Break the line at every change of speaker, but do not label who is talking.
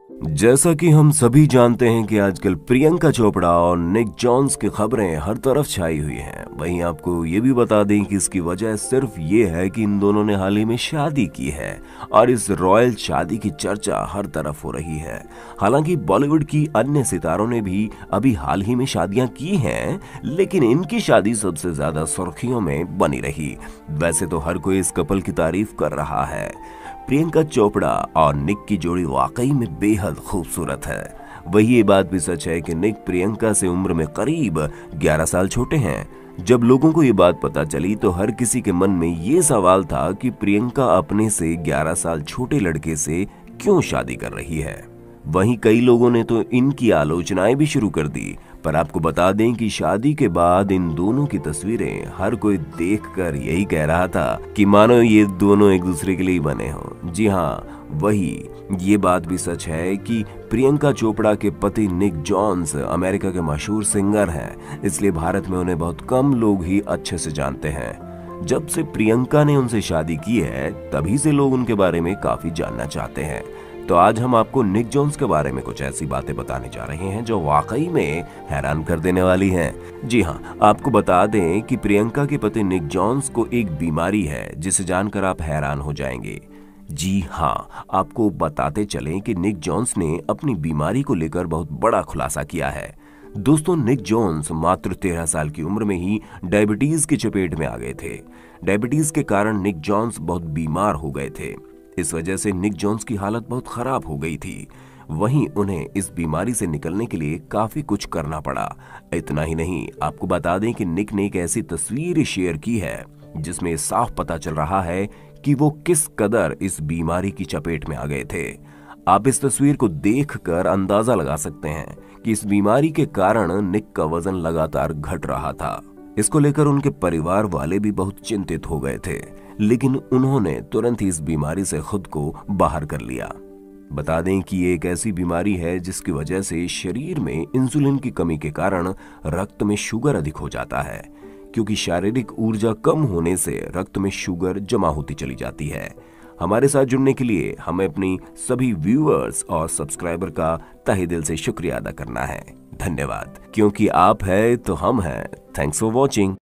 जैसा कि हम सभी जानते हैं कि आजकल प्रियंका चोपड़ा और निक जोन्स की खबरें हर तरफ छाई हुई हैं। वहीं आपको ये भी बता दें कि इसकी वजह सिर्फ ये है कि इन दोनों ने हाल ही में शादी की है और इस रॉयल शादी की चर्चा हर तरफ हो रही है। हालांकि बॉलीवुड की अन्य सितारों ने भी अभी हाल ही में शादियां की हैं, लेकिन इनकी शादी सबसे ज्यादा सुर्खियों में बनी रही। वैसे तो हर कोई इस कपल की तारीफ कर रहा है। प्रियंका चोपड़ा और निक की जोड़ी वाकई में बेहद खूबसूरत है। वही ये बात भी सच है कि निक प्रियंका से उम्र में करीब 11 साल छोटे हैं। जब लोगों को ये बात पता चली तो हर किसी के मन में ये सवाल था कि प्रियंका अपने से 11 साल छोटे लड़के से क्यों शादी कर रही है। वहीं कई लोगों ने तो इनकी आलोचनाएं भी शुरू कर दी। पर आपको बता दें कि शादी के बाद इन दोनों की तस्वीरें हर कोई देखकर यही कह रहा था कि मानो ये दोनों एक दूसरे के लिए बने हों। जी हाँ, वही ये बात भी सच है कि प्रियंका चोपड़ा के पति निक जोन्स अमेरिका के मशहूर सिंगर हैं, इसलिए भारत में उन्हें बहुत कम लोग ही अच्छे से जानते हैं। जब से प्रियंका ने उनसे शादी की है तभी से लोग उनके बारे में काफी जानना चाहते हैं। तो आज हम आपको निक जोन्स के बारे में कुछ ऐसी बातें बताने जा रहे हैं जो वाकई में हैरान कर देने वाली हैं। जी हाँ, आपको बता दें कि प्रियंका के पति निक जोन्स को एक बीमारी है जिसे जानकर आप हैरान हो जाएंगे। जी हाँ, आपको बताते चलें कि निक जोन्स ने अपनी बीमारी को लेकर बहुत बड़ा खुलासा किया है। दोस्तों, निक जोन्स मात्र 13 साल की उम्र में ही डायबिटीज की चपेट में आ गए थे। डायबिटीज के कारण निक जोन्स बहुत बीमार हो गए थे। इस वजह से निक जोन्स की हालत बहुत खराब हो गई थी। वहीं उन्हें इस बीमारी से निकलने के लिए काफी कुछ करना पड़ा। इतना ही नहीं, आपको बता दें कि निक ने एक ऐसी तस्वीर शेयर की है जिसमें साफ पता चल रहा है कि वो किस कदर इस बीमारी की चपेट में आ गए थे। आप इस तस्वीर को देखकर अंदाजा लगा सकते हैं कि इस बीमारी के कारण निक का वजन लगातार घट रहा था। इसको लेकर उनके परिवार वाले भी बहुत चिंतित हो गए थे, लेकिन उन्होंने तुरंत ही इस बीमारी से खुद को बाहर कर लिया। बता दें कि ये एक ऐसी बीमारी है जिसकी वजह से शरीर में इंसुलिन की कमी के कारण रक्त में शुगर अधिक हो जाता है, क्योंकि शारीरिक ऊर्जा कम होने से रक्त में शुगर जमा होती चली जाती है। हमारे साथ जुड़ने के लिए हमें अपनी सभी व्यूअर्स और सब्सक्राइबर का तहे दिल से शुक्रिया अदा करना है। धन्यवाद, क्योंकि आप है तो हम हैं। Thanks for watching.